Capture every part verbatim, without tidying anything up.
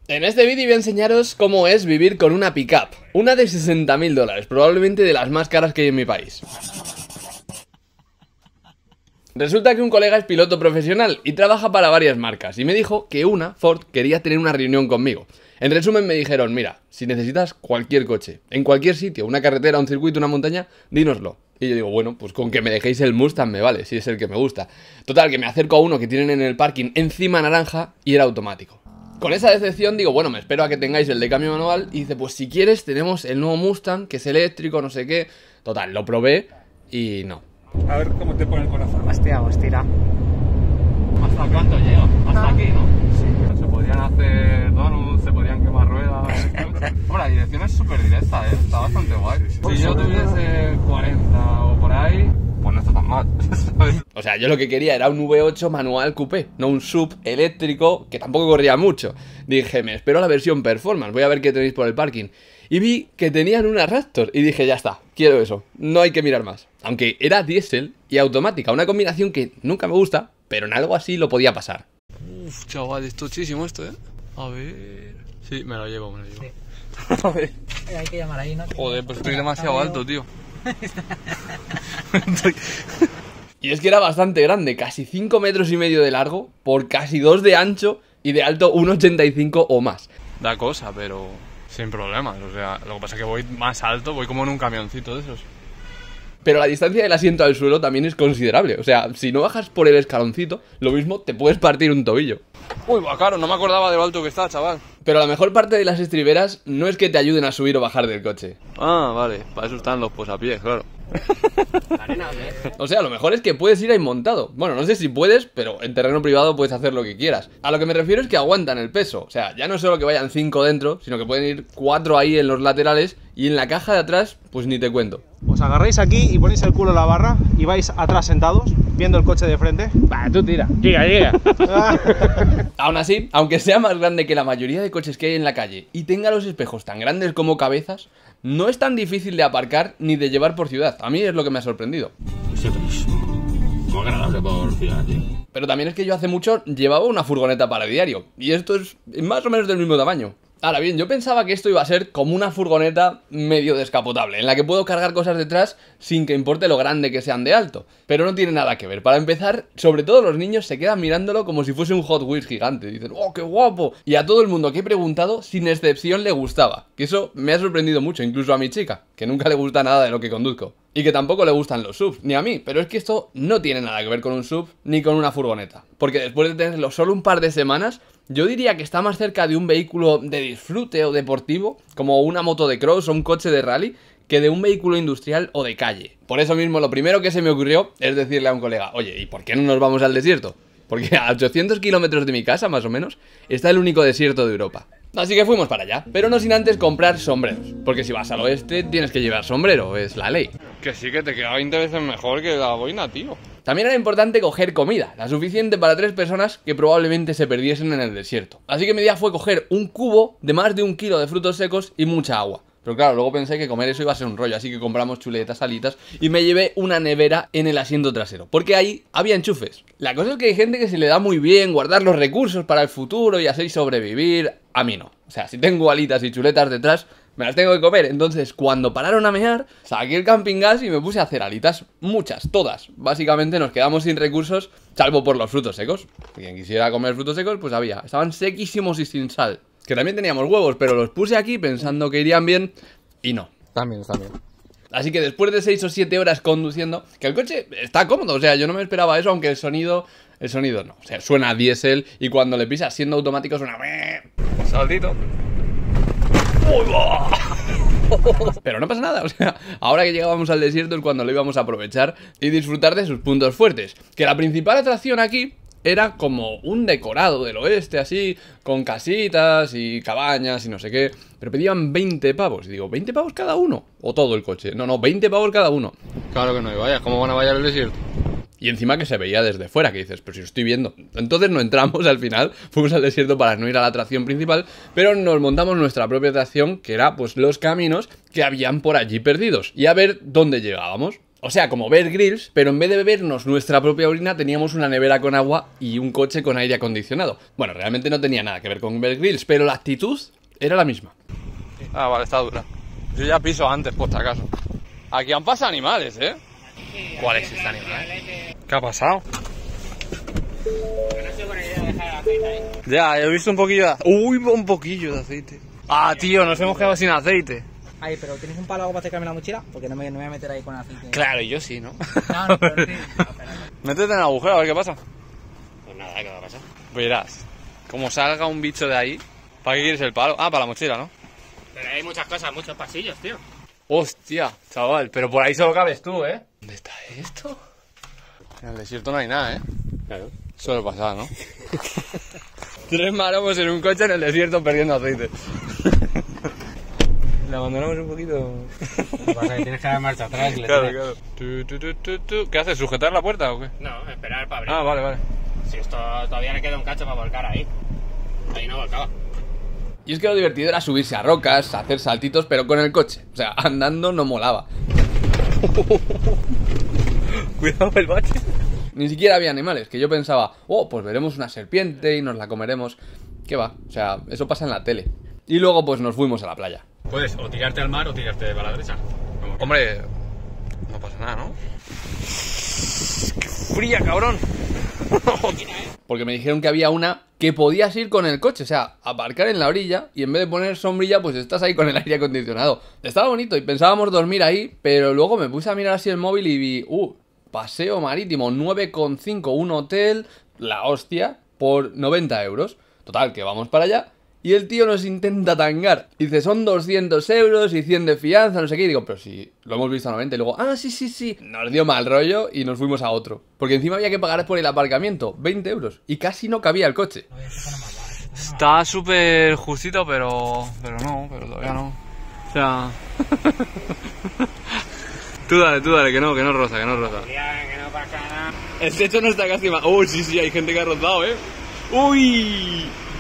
En este vídeo voy a enseñaros cómo es vivir con una pick-up, una de sesenta mil dólares, probablemente de las más caras que hay en mi país. Resulta que un colega es piloto profesional y trabaja para varias marcas y me dijo que una, Ford, quería tener una reunión conmigo. En resumen me dijeron, mira, si necesitas cualquier coche, en cualquier sitio, una carretera, un circuito, una montaña, dínoslo. Y yo digo, bueno, pues con que me dejéis el Mustang me vale, si es el que me gusta. Total, que me acerco a uno que tienen en el parking encima naranja y era automático. Con esa decepción digo, bueno, me espero a que tengáis el de cambio manual. Y dice, pues si quieres tenemos el nuevo Mustang, que es eléctrico, no sé qué. Total, lo probé y no. A ver cómo te pone el corazón. Hostia, hostia. ¿Hasta cuánto llega? Hasta Ah. aquí, ¿no? Sí. Se podrían hacer donuts, se podrían quemar ruedas. Bueno, la dirección es súper directa, ¿eh? Está bastante guay. Si yo tuviese cuarenta o por ahí, pues no está tan mal. O sea, yo lo que quería era un V ocho manual coupé, no un sub eléctrico que tampoco corría mucho. Dije, me espero la versión performance, voy a ver qué tenéis por el parking. Y vi que tenían una Raptor y dije, ya está, quiero eso, no hay que mirar más. Aunque era diésel y automática, una combinación que nunca me gusta, pero en algo así lo podía pasar. Uf, chaval, es tochísimo esto, ¿eh? A ver... Sí, me lo llevo, me lo llevo. Sí. A ver... Eh, hay que llamar ahí, ¿no? Joder, pues estoy demasiado alto, tío. Y es que era bastante grande, casi cinco metros y medio de largo, por casi dos de ancho y de alto uno ochenta y cinco o más. Da cosa, pero sin problemas. O sea, lo que pasa es que voy más alto, voy como en un camioncito de esos. Pero la distancia del asiento al suelo también es considerable. O sea, si no bajas por el escaloncito, lo mismo te puedes partir un tobillo. Uy, va caro, no me acordaba de lo alto que está, chaval. Pero la mejor parte de las estriberas no es que te ayuden a subir o bajar del coche. Ah, vale, para eso están los posapiés, claro. O sea, lo mejor es que puedes ir ahí montado. Bueno, no sé si puedes, pero en terreno privado puedes hacer lo que quieras. A lo que me refiero es que aguantan el peso. O sea, ya no es solo que vayan cinco dentro, sino que pueden ir cuatro ahí en los laterales. Y en la caja de atrás, pues ni te cuento. Os agarráis aquí y ponéis el culo en la barra y vais atrás sentados, viendo el coche de frente. Va, tú tira. Llega, llega. Aún así, aunque sea más grande que la mayoría de coches que hay en la calle y tenga los espejos tan grandes como cabezas, no es tan difícil de aparcar ni de llevar por ciudad. A mí es lo que me ha sorprendido. Muy agradable por ciudad, tío. Pero también es que yo hace mucho llevaba una furgoneta para diario y esto es más o menos del mismo tamaño. Ahora bien, yo pensaba que esto iba a ser como una furgoneta medio descapotable, en la que puedo cargar cosas detrás sin que importe lo grande que sean de alto. Pero no tiene nada que ver. Para empezar, sobre todo los niños se quedan mirándolo como si fuese un Hot Wheels gigante. Dicen, ¡oh, qué guapo! Y a todo el mundo que he preguntado, sin excepción, le gustaba. Que eso me ha sorprendido mucho, incluso a mi chica, que nunca le gusta nada de lo que conduzco. Y que tampoco le gustan los subs, ni a mí. Pero es que esto no tiene nada que ver con un sub ni con una furgoneta. Porque después de tenerlo solo un par de semanas, yo diría que está más cerca de un vehículo de disfrute o deportivo, como una moto de cross o un coche de rally, que de un vehículo industrial o de calle. Por eso mismo, lo primero que se me ocurrió es decirle a un colega, oye, ¿y por qué no nos vamos al desierto? Porque a ochocientos kilómetros de mi casa, más o menos, está el único desierto de Europa. Así que fuimos para allá, pero no sin antes comprar sombreros. Porque si vas al oeste, tienes que llevar sombrero, es la ley. Que sí, que te queda veinte veces mejor que la boina, tío. También era importante coger comida, la suficiente para tres personas que probablemente se perdiesen en el desierto. Así que mi idea fue coger un cubo de más de un kilo de frutos secos y mucha agua. Pero claro, luego pensé que comer eso iba a ser un rollo, así que compramos chuletas, alitas y me llevé una nevera en el asiento trasero, porque ahí había enchufes. La cosa es que hay gente que se le da muy bien guardar los recursos para el futuro y así sobrevivir. A mí no. O sea, si tengo alitas y chuletas detrás, me las tengo que comer. Entonces, cuando pararon a mear, saqué el camping gas y me puse a hacer alitas. Muchas, todas. Básicamente nos quedamos sin recursos, salvo por los frutos secos. Quien quisiera comer frutos secos, pues había. Estaban sequísimos y sin sal. Que también teníamos huevos, pero los puse aquí pensando que irían bien y no. También, también. Así que después de seis o siete horas conduciendo, que el coche está cómodo, o sea, yo no me esperaba eso, aunque el sonido, el sonido no. O sea, suena a diésel y cuando le pisas siendo automático suena... Saltito. Pero no pasa nada, o sea, ahora que llegábamos al desierto es cuando lo íbamos a aprovechar y disfrutar de sus puntos fuertes. Que la principal atracción aquí era como un decorado del oeste, así, con casitas y cabañas y no sé qué. Pero pedían veinte pavos. Y digo, ¿veinte pavos cada uno? ¿O todo el coche? No, no, veinte pavos cada uno. Claro que no hay vallas, ¿cómo van a vallar el desierto? Y encima que se veía desde fuera, que dices, pero si lo estoy viendo. Entonces no entramos al final, fuimos al desierto para no ir a la atracción principal, pero nos montamos nuestra propia atracción, que era pues los caminos que habían por allí perdidos, y a ver dónde llegábamos. O sea, como Bear Grylls, pero en vez de bebernos nuestra propia orina, teníamos una nevera con agua y un coche con aire acondicionado. Bueno, realmente no tenía nada que ver con Bear Grylls, pero la actitud era la misma. Ah, vale, está dura. Yo ya piso antes, por si acaso. Aquí han pasado animales, ¿eh? ¿Cuál es este animal? ¿Qué ha pasado? Ya, he visto un poquillo de aceite. Uy, un poquillo de aceite. Ah, tío, nos hemos quedado sin aceite. Ay, pero ¿tienes un palo para acercarme la mochila? Porque no me, no me voy a meter ahí con aceite. Claro, y yo sí, ¿no? No, no, pero sí. Métete en el agujero a ver qué pasa. Pues nada, ¿qué va a pasar? Verás, como salga un bicho de ahí. ¿Para qué quieres el palo? Ah, para la mochila, ¿no? Pero hay muchas cosas, muchos pasillos, tío. Hostia, chaval, pero por ahí solo cabes tú, ¿eh? ¿Dónde está esto? En el desierto no hay nada, ¿eh? Claro. Suele pasar, ¿no? Tres maromos en un coche en el desierto perdiendo aceite. Le abandonamos un poquito. Lo que pasa es que tienes que dar marcha atrás. Y le Claro, tienes- claro. Tu, tu, tu, tu, tu. ¿Qué haces? ¿Sujetar la puerta o qué? No, esperar para abrir. Ah, vale, vale. Si esto todavía le queda un cacho para volcar ahí. Ahí no volcaba. Y es que lo divertido era subirse a rocas, hacer saltitos, pero con el coche. O sea, andando no molaba. Cuidado el bache. Ni siquiera había animales, que yo pensaba, oh, pues veremos una serpiente y nos la comeremos. ¿Qué va? O sea, eso pasa en la tele. Y luego pues nos fuimos a la playa. Puedes o tirarte al mar o tirarte para la derecha. Como que- Hombre, no pasa nada, ¿no? ¡Qué fría, cabrón! Porque me dijeron que había una que podías ir con el coche, o sea, aparcar en la orilla y en vez de poner sombrilla, pues estás ahí con el aire acondicionado. Estaba bonito y pensábamos dormir ahí, pero luego me puse a mirar así el móvil y vi, uh, paseo marítimo nueve coma cinco, un hotel, la hostia, por noventa euros. Total, que vamos para allá. Y el tío nos intenta tangar. Dice, son doscientos euros y cien de fianza, no sé qué. Y digo, pero si lo hemos visto a noventa. Y luego, ah, sí, sí, sí. Nos dio mal rollo y nos fuimos a otro. Porque encima había que pagar por el aparcamiento, veinte euros. Y casi no cabía el coche. Está súper justito, pero... Pero no, pero todavía no. O sea... Tú dale, tú dale, que no, que no roza, que no roza. Ya, que no pasa nada. El techo no está casi más... Uy, sí, sí, hay gente que ha rozado, ¿eh? ¡Uy!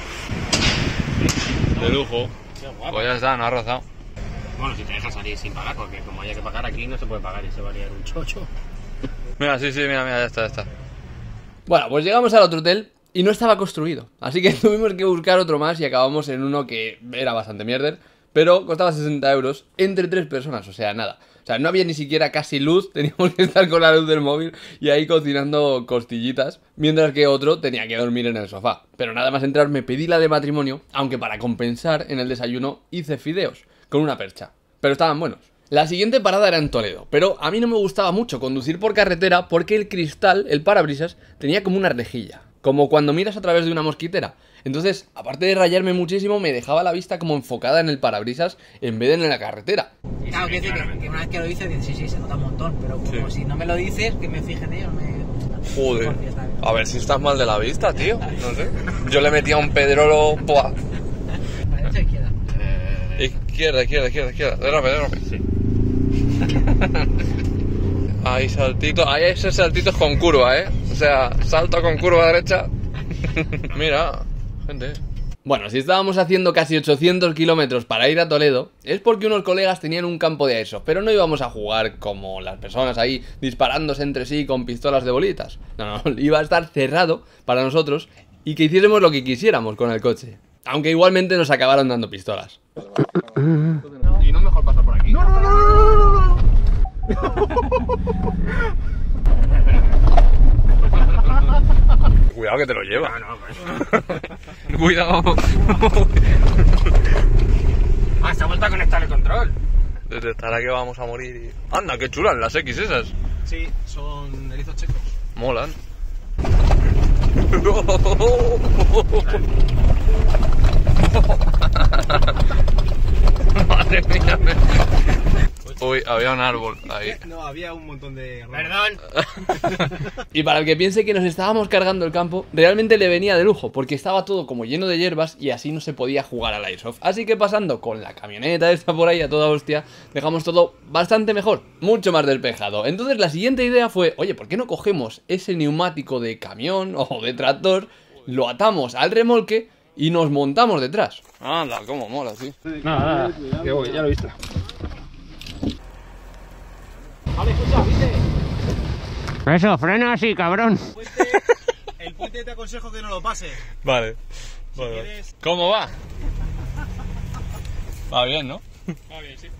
De lujo. Qué guapo. Pues ya está, no ha rozado. Bueno, si te dejas salir sin pagar, porque como haya que pagar aquí no se puede pagar y se va a liar un chocho. Mira, sí, sí, mira, mira, ya está, ya está. Bueno, pues llegamos al otro hotel y no estaba construido. Así que tuvimos que buscar otro más y acabamos en uno que era bastante mierder, pero costaba sesenta euros entre tres personas, o sea, nada. O sea, no había ni siquiera casi luz, teníamos que estar con la luz del móvil y ahí cocinando costillitas, mientras que otro tenía que dormir en el sofá. Pero nada más entrar me pedí la de matrimonio, aunque para compensar en el desayuno hice fideos con una percha. Pero estaban buenos. La siguiente parada era en Toledo, pero a mí no me gustaba mucho conducir por carretera porque el cristal, el parabrisas, tenía como una rejilla, como cuando miras a través de una mosquitera. Entonces, aparte de rayarme muchísimo, me dejaba la vista como enfocada en el parabrisas en vez de en la carretera. Claro, que, que, que una vez que lo dices, dices, sí, sí, se nota un montón. Pero como Sí. si no me lo dices, que me fije en ello, me gusta. Joder. Por fiesta, A ver si estás mal de la vista, tío. No sé. Yo le metía un pedrolo... ¡Buah! ¿A derecha o izquierda? Eh, Izquierda, izquierda, izquierda, izquierda. Derrame, derrame. sí. Ahí saltito. Ahí ese saltito es con curva, ¿eh? O sea, salto con curva derecha. Mira, gente. Bueno, si estábamos haciendo casi ochocientos kilómetros para ir a Toledo, es porque unos colegas tenían un campo de airsoft, pero no íbamos a jugar como las personas ahí disparándose entre sí con pistolas de bolitas. No, no, iba a estar cerrado para nosotros y que hiciéramos lo que quisiéramos con el coche. Aunque igualmente nos acabaron dando pistolas. ¿Y no es mejor pasar por aquí? No, no, no, Cuidado que te lo lleva. No, no, pues. Cuidado. Ah, se ha vuelto a conectar el control. Detectará que vamos a morir y... Anda, qué chulas las X esas. Sí, son erizos checos. Molan. Madre mía. Uy, había un árbol ahí. No, había un montón de... Perdón. Y para el que piense que nos estábamos cargando el campo, realmente le venía de lujo, porque estaba todo como lleno de hierbas y así no se podía jugar al airsoft. Así que pasando con la camioneta esta por ahí a toda hostia, dejamos todo bastante mejor, mucho más despejado. Entonces la siguiente idea fue, oye, ¿por qué no cogemos ese neumático de camión o de tractor, lo atamos al remolque y nos montamos detrás? Anda, cómo mola, sí. Nada, nada. Que voy, ya lo he visto. Vale, escucha, ¿viste? Eso, frena así, cabrón. El puente, el puente te aconsejo que no lo pases. Vale. Si Vale. quieres... ¿Cómo va? Va bien, ¿no? Va bien, sí.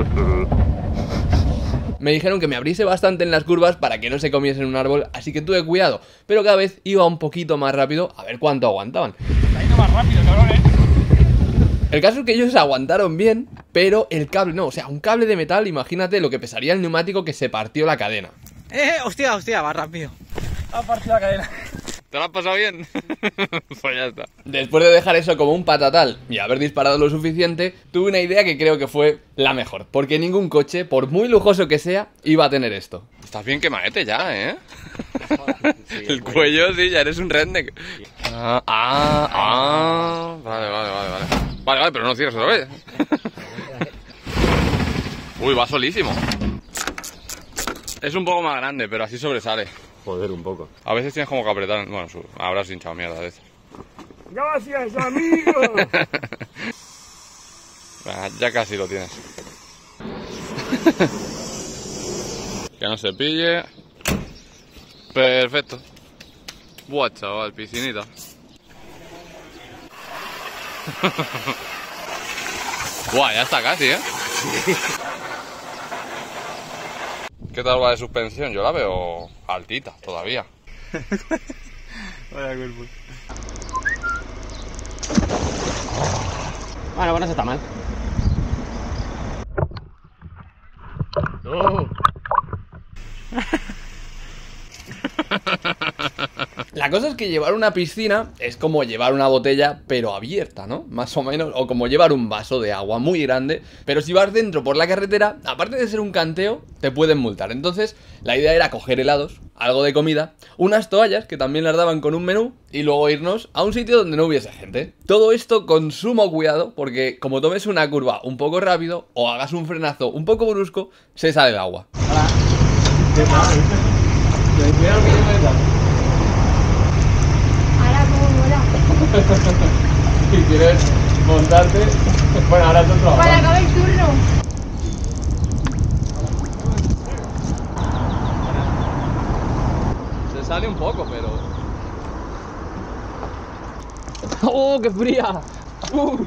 Me dijeron que me abriese bastante en las curvas para que no se comiesen un árbol, así que tuve cuidado, pero cada vez iba un poquito más rápido a ver cuánto aguantaban. Está yendo más rápido, cabrón, ¿eh? El caso es que ellos aguantaron bien, pero el cable no, o sea, un cable de metal, imagínate lo que pesaría el neumático que se partió la cadena. Eh, hostia, hostia, va rápido. Ha partido la cadena. ¿Te lo has pasado bien? Pues ya está. Después de dejar eso como un patatal y haber disparado lo suficiente, tuve una idea que creo que fue la mejor, porque ningún coche, por muy lujoso que sea, iba a tener esto. Estás bien quemaete ya, ¿eh? El cuello, sí, ya eres un redneck. Ah, ah, ah. Vale, vale, vale, vale. Vale, vale, pero no cierres otra vez. Uy, va solísimo. Es un poco más grande, pero así sobresale. Joder, un poco. A veces tienes como que apretar. Bueno, su... habrás hinchado mierda a veces. ¡Gracias, amigo! Ah, ya casi lo tienes. Que no se pille. Perfecto. Buah, chaval, piscinita. Buah, ya está casi, ¿eh? ¿Qué tal va de suspensión? Yo la veo altita todavía. Vaya cuerpo. Bueno, bueno, eso está mal. ¡Oh! La cosa es que llevar una piscina es como llevar una botella pero abierta, ¿no? Más o menos, o como llevar un vaso de agua muy grande. Pero si vas dentro por la carretera, aparte de ser un canteo, te pueden multar. Entonces la idea era coger helados, algo de comida, unas toallas que también las daban con un menú y luego irnos a un sitio donde no hubiese gente. Todo esto con sumo cuidado porque como tomes una curva un poco rápido o hagas un frenazo un poco brusco, se sale el agua. Ahora como mola. Si quieres montarte, bueno, ahora es otro. Para acabar el turno. Se sale un poco, pero... ¡Oh, qué fría! Uh.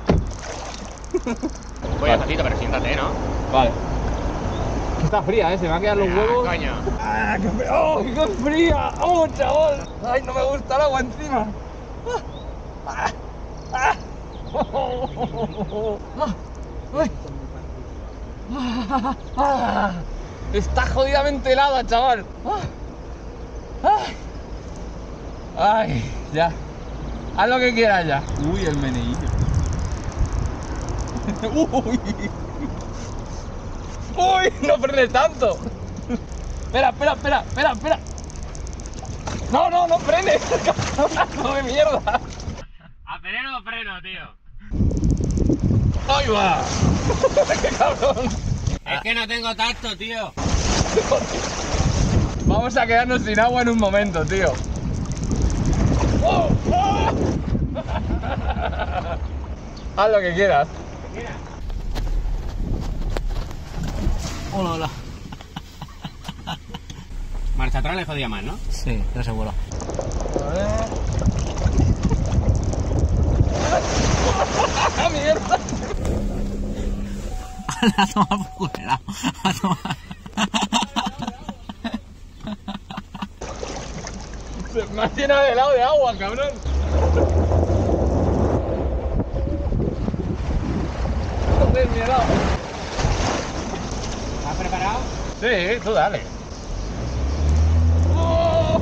Voy despacito, pero siéntate, ¿no? Vale. Está fría, ¿eh? Se me van a quedar los huevos. Ah, coño. ¡Ah, qué fría! ¡Oh, qué fría! ¡Oh, chaval! ¡Ay, no me gusta el agua encima! ¡Ah! ¡Ah! ¡Oh! ¡Ay! ¡Ah! ¡Ah! Está jodidamente helada, chaval. ¡Ah! ¡Ay! Ya. Haz lo que quieras ya. Uy, el meneillo. Uy. Uy, no frenes tanto. Espera, espera, espera, espera, espera. No, no, no frenes. Cabronazo de mierda. ¿Acelero o freno, tío? Ahí va. Qué cabrón. Es que no tengo tacto, tío. Vamos a quedarnos sin agua en un momento, tío. ¡Oh! ¡Oh! Haz lo que quieras. Hola, hola. Marcha atrás le jodía más, ¿no? Sí, no seguro. ¡Ah, mierda! La toma por culo. La toma. Se me ha llenado de helado de agua, cabrón. Joder, mi helado. ¿Estás preparado? Sí, tú dale. ¡Oh!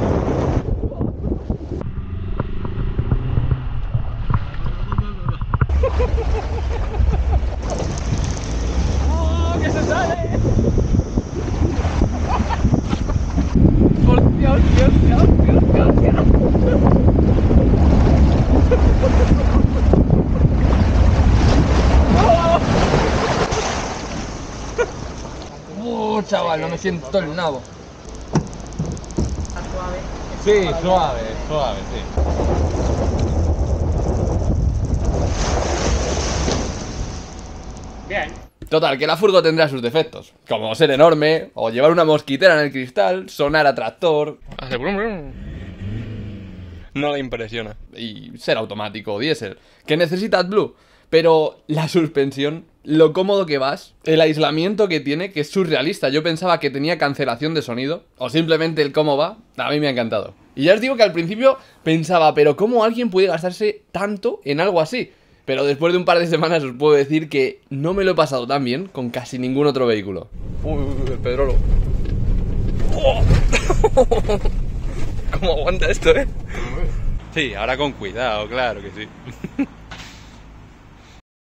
¡Oh, que se sale! ¡Hostia, hostia, hostia, hostia, hostia, hostia! ¡Oh, chaval! No me siento el nabo. Sí, suave, suave, sí. Bien. Total, que la furgo tendrá sus defectos, como ser enorme, o llevar una mosquitera en el cristal, sonar a tractor. Hace brum brum. No le impresiona. Y ser automático o diésel, que necesita AdBlue. Pero la suspensión, lo cómodo que vas, el aislamiento que tiene, que es surrealista. Yo pensaba que tenía cancelación de sonido, o simplemente el cómo va, a mí me ha encantado. Y ya os digo que al principio pensaba, pero ¿cómo alguien puede gastarse tanto en algo así? Pero después de un par de semanas os puedo decir que no me lo he pasado tan bien con casi ningún otro vehículo. Uy, uy, uy, el Pedrolo. Oh. ¿Cómo aguanta esto, eh? Sí, ahora con cuidado, claro que sí.